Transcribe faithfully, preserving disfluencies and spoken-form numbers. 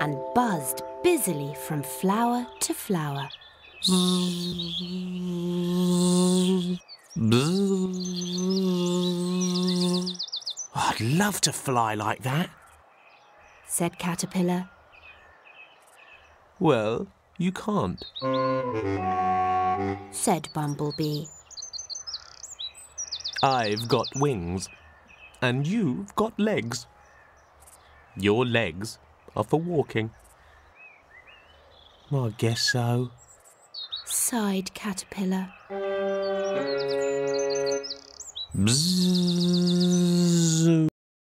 and buzzed busily from flower to flower. I'd love to fly like that, said Caterpillar. Well, you can't, said Bumblebee. I've got wings, and you've got legs. Your legs are for walking. I guess so, sighed Caterpillar. Bzzz.